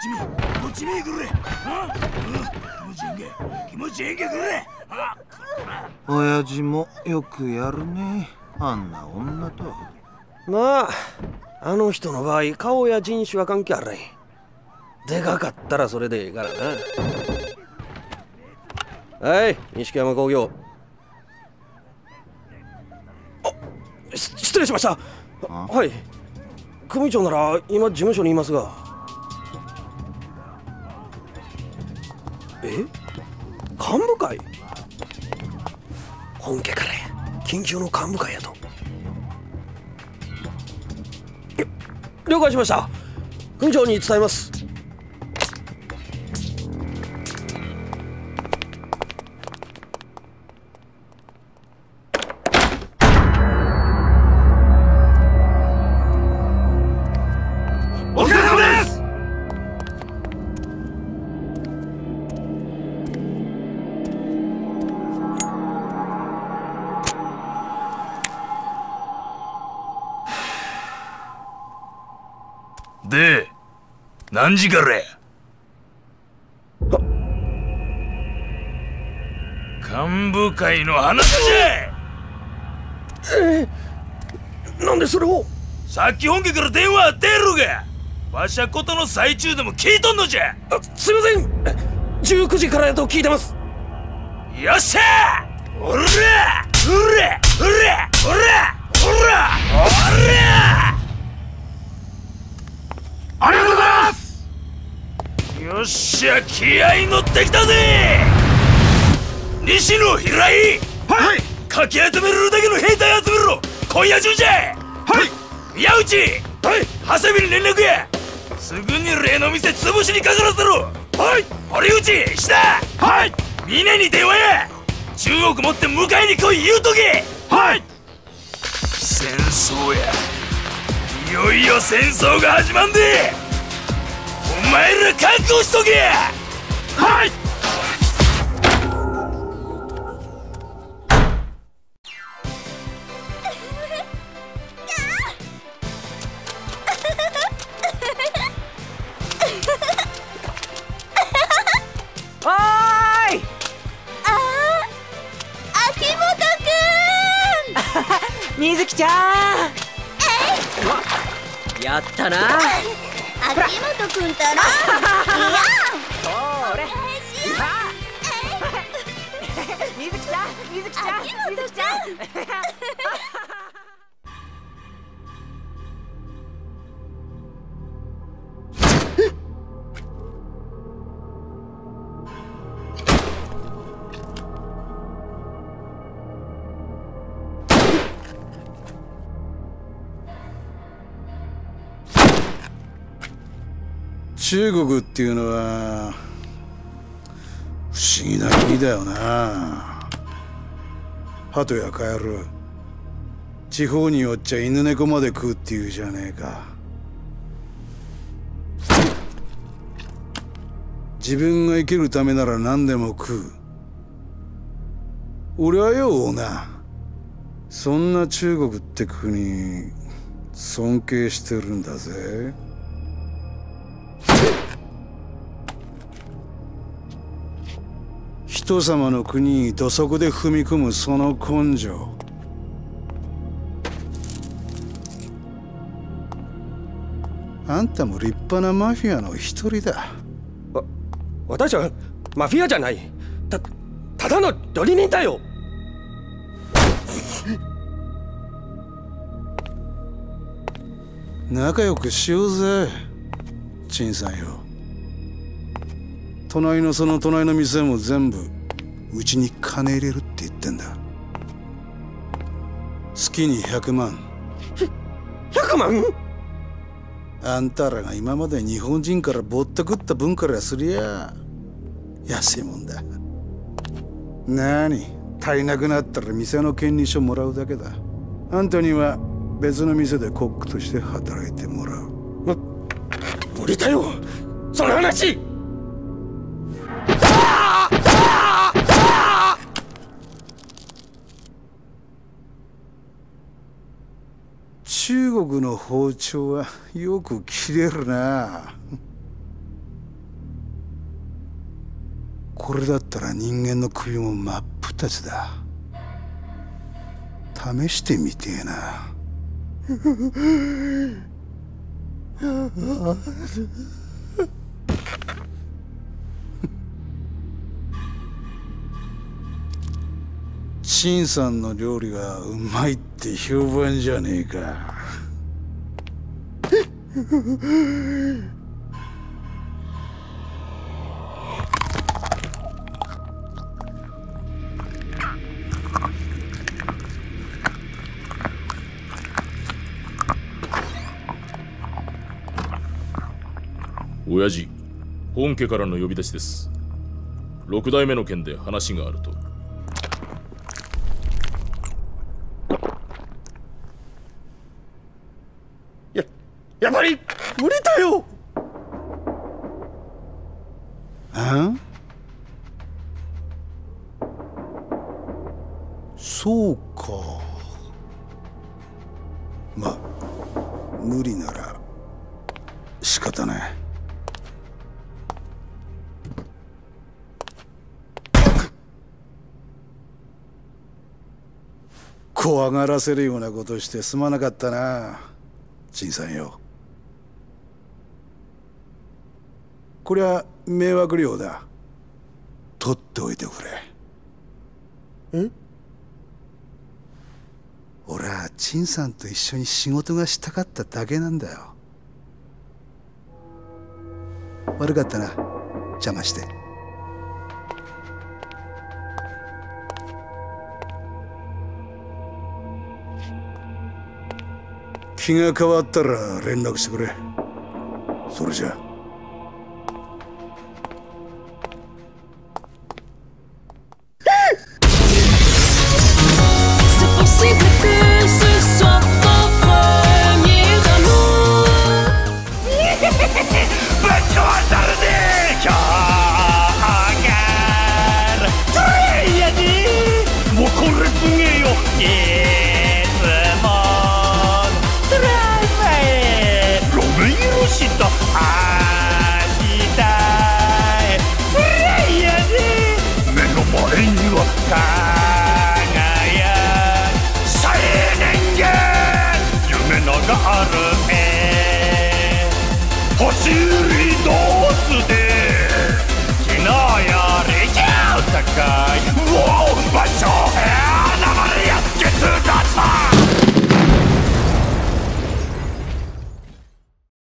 こっち見くれ。気持ちええけくれ。 親父もよくやるね、あんな女と。 まああの人の場合顔や人種は関係あらへん。でかかったらそれでええからな。はい、錦山工業。失礼しました。はい、組長なら今事務所にいますが。幹部会？本家から緊急の幹部会やと。了解しました。組長に伝えます。 お疲れ様です。で、何時からや？幹部会の話じゃ。 なんでそれを？ さっき本家から電話あってやろが。わしゃことの最中でも聞いとんのじゃ。 すいません、19時からやと聞いてます。 よっしゃー。おらおらおらおらおらおら。ありがとうございます。よっしゃ、気合い乗ってきたぜ。西野平井。はい。かき集めるだけの兵隊集めろ。今夜中じゃ。はい。宮内。はい。長谷部に連絡や。すぐに例の店潰しにかからせろ。はい。堀内、下。はい。峰に電話や。10億持って迎えに来い言うとけ。はい。戦争や。いよいよ戦争が始まんで。お前ら覚悟しとけ。はい。 水木ちゃん。やったな。 秋元くんたら。いや。 それ。水木ちゃん、水木ちゃん、水木ちゃん。 中国っていうのは不思議な国だよな。鳩やカエル、地方によっちゃ犬猫まで食うっていうじゃねえか。自分が生きるためなら何でも食う。俺はよ、オーナー、そんな中国って国尊敬してるんだぜ。人様の国に土足で踏み込むその根性、あんたも立派なマフィアの一人だ。 私はマフィアじゃない。ただの料理人だよ。 仲良くしようぜ、陳さんよ。隣の店も全部うちに金入れるって言ってんだ。月に100万。 100万？ あんたらが今まで日本人からぼったくった分からすりゃ安いもんだ。なに、足りなくなったら店の権利書もらうだけだ。あんたには別の店でコックとして働いてもらう。 無理だよ、その話。 中国の包丁はよく切れるな。 これだったら人間の首も真っ二つだ。試してみてえな。陳さんの料理がうまいって評判じゃねえか。 親父、本家からの呼び出しです。六代目の件で話があると。 やっぱり無理だよ。 あ？そうか。まあ無理なら仕方ない。怖がらせるようなことしてすまなかったな、陳さんよ。こりゃ迷惑料だ。取っておいてくれ。俺は陳さんと一緒に仕事がしたかっただけなんだよ。悪かったな、邪魔して。気が変わったら連絡してくれ。それじゃ。 走りの